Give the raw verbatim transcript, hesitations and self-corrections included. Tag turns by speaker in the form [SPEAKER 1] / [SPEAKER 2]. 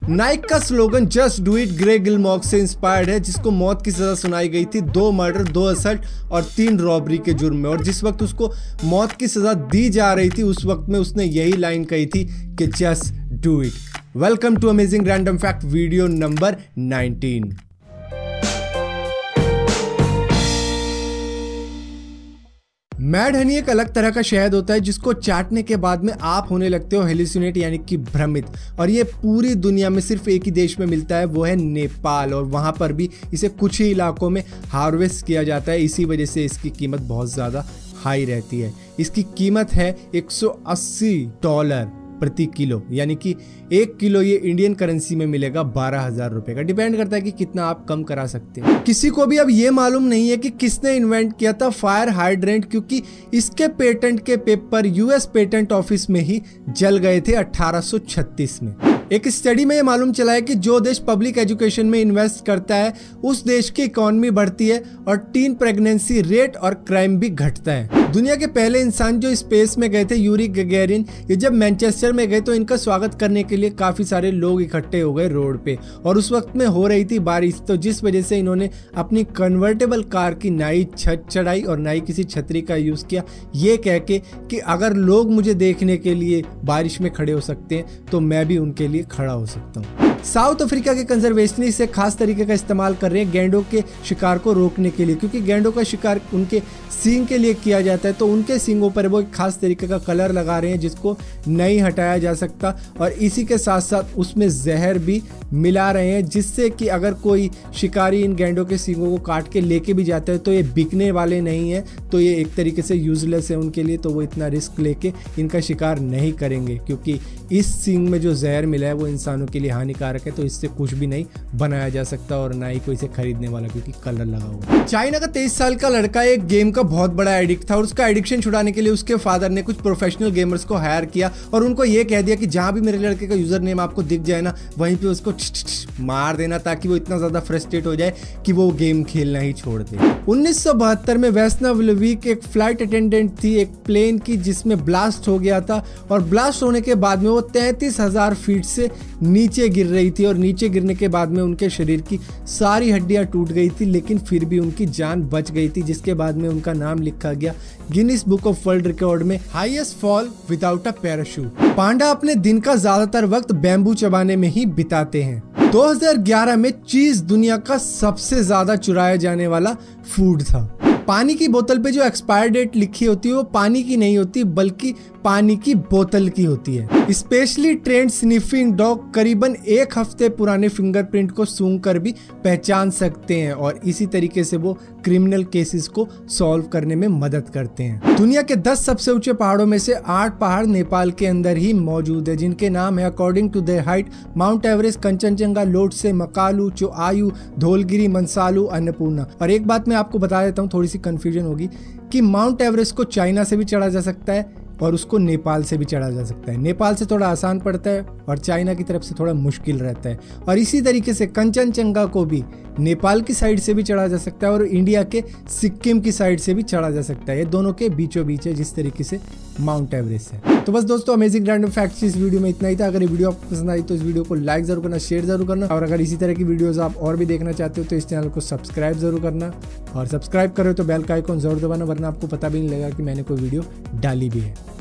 [SPEAKER 1] नाइक का slogan just do it Gary Gilmore से inspired है, जिसको मौत की सजा सुनाई गई थी दो मर्डर, दो असल्ट और तीन रॉबरी के जुर्म में। और जिस वक्त उसको मौत की सजा दी जा रही थी उस वक्त में उसने यही लाइन कही थी कि just do it. Welcome to amazing random fact video number nineteen. Mad honey एक अलग तरह का शहद होता है जिसको चाटने के बाद में आप होने लगते हो हेलुसिनेट यानी कि भ्रमित। और ये पूरी दुनिया में सिर्फ एक ही देश में मिलता है, वो है नेपाल। और वहाँ पर भी इसे कुछ ही इलाकों में हार्वेस्ट किया जाता है, इसी वजह से इसकी कीमत बहुत ज़्यादा हाई रहती है। इसकी कीमत है एक सौ अस्सी डॉलर प्रति किलो, यानी कि एक किलो ये इंडियन करेंसी में मिलेगा बारह हजार रुपए का। डिपेंड करता है कि कितना आप कम करा सकते हैं। किसी को भी अब ये मालूम नहीं है कि किसने इन्वेंट किया था फायर हाइड्रेंट, क्योंकि इसके पेटेंट के पेपर यूएस पेटेंट ऑफिस में ही जल गए थे अठारह सौ छत्तीस में। एक स्टडी में ये मालूम चला है कि जो देश पब्लिक एजुकेशन में इन्वेस्ट करता है उस देश की इकोनॉमी बढ़ती है और टीन प्रेगनेंसी रेट और क्राइम भी घटता है। दुनिया के पहले इंसान जो स्पेस में गए थे, यूरी गगैरिन, ये जब मैनचेस्टर में गए तो इनका स्वागत करने के लिए काफी सारे लोग इकट्ठे हो गए रोड पे। और उस वक्त में हो रही थी बारिश, तो जिस वजह से इन्होंने अपनी कन्वर्टेबल कार की नाई छत चढ़ाई और नाई किसी छतरी का यूज किया, ये कह के कि अगर लोग मुझे देखने के लिए बारिश में खड़े हो सकते हैं तो मैं भी उनके लिए खड़ा हो सकता हूँ। साउथ अफ्रीका के कंजर्वेशनिस्ट एक खास तरीके का इस्तेमाल कर रहे हैं गैंडों के शिकार को रोकने के लिए, क्योंकि गैंडों का शिकार उनके सींग के लिए किया जाता है। तो उनके सींगों पर वो एक खास तरीके का कलर लगा रहे हैं जिसको नहीं हटाया जा सकता, और इसी के साथ साथ उसमें जहर भी मिला रहे हैं, जिससे कि अगर कोई शिकारी इन गैंडों के सींगों को काट के लेके भी जाता है तो ये बिकने वाले नहीं है, तो ये एक तरीके से यूजलेस है उनके लिए। तो वो इतना रिस्क लेके इनका शिकार नहीं करेंगे, क्योंकि इस सींग में जो जहर मिला है वो इंसानों के लिए हानिकारक है। तो इससे कुछ भी नहीं बनाया जा सकता और ना ही कोई इसे खरीदने वाला, क्योंकि कलर लगा हुआ है। चाइना का तेईस साल का लड़का एक गेम का बहुत बड़ा एडिक्ट था और उसका एडिक्शन छुड़ाने के लिए उसके फादर ने कुछ प्रोफेशनल गेमर्स को हायर किया और उनको ये कह दिया कि जहां भी मेरे लड़के का यूजर नेम आपको दिख जाए ना, वहीं पे उसको मार देना, ताकि वो इतना ज्यादा फ्रस्ट्रेट हो जाए कि वो गेम खेलना ही छोड़ दे। उन्नीस सौ बहत्तर में वैष्णव विलविक एक फ्लाइट अटेंडेंट थी एक प्लेन की, जिसमें ब्लास्ट हो गया था। और ब्लास्ट होने के बाद में वो तैंतीस हजार फीट से नीचे गिर रही थी और नीचे गिरने के बाद में उनके शरीर की सारी हड्डियां टूट गई थी, लेकिन फिर भी उनकी जान बच गई थी, जिसके बाद में उनका नाम लिखा गया Guinness book of world record में highest fall without a parachute. Panda अपने दिन का ज्यादातर वक्त बैम्बू चबाने में ही बिताते हैं। दो हज़ार ग्यारह में चीज दुनिया का सबसे ज्यादा चुराया जाने वाला फूड था। पानी की बोतल पे जो एक्सपायर डेट लिखी होती है वो पानी की नहीं होती, बल्कि पानी की बोतल की होती है। स्पेशली ट्रेंड स्निफिंग डॉग करीबन एक हफ्ते पुराने फिंगरप्रिंट को सूंघ कर भी पहचान सकते हैं और इसी तरीके से वो क्रिमिनल केसेस को सॉल्व करने में मदद करते हैं। दुनिया के दस सबसे ऊंचे पहाड़ों में से आठ पहाड़ नेपाल के अंदर ही मौजूद है, जिनके नाम है according to their height Mount Everest, Kanchenjunga, Lhotse, Makalu, Cho Oyu, Dhaulagiri, Manaslu, Annapurna. और एक बात मैं आपको बता देता हूँ, थोड़ी सी कंफ्यूजन होगी कि माउंट एवरेस्ट को चाइना से भी चढ़ा जा सकता है और उसको नेपाल से भी चढ़ा जा सकता है। नेपाल से थोड़ा आसान पड़ता है और चाइना की तरफ से थोड़ा मुश्किल रहता है। और इसी तरीके से कंचनजंगा को भी नेपाल की साइड से भी चढ़ा जा सकता है और इंडिया के सिक्किम की साइड से भी चढ़ा जा सकता है। ये दोनों के बीचों बीच है, जिस तरीके से माउंट एवरेस्ट है। तो बस दोस्तों, अमेजिंग रैंडम फैक्ट्स इस वीडियो में इतना ही था। अगर ये वीडियो आपको पसंद आई तो इस वीडियो को लाइक जरूर करना, शेयर जरूर करना, और अगर इसी तरह की वीडियोस आप और भी देखना चाहते हो तो इस चैनल को सब्सक्राइब जरूर करना। और सब्सक्राइब करो तो बेल का आइकॉन जरूर दबाना, वरना आपको पता भी नहीं लगेगा कि मैंने कोई वीडियो डाली भी है।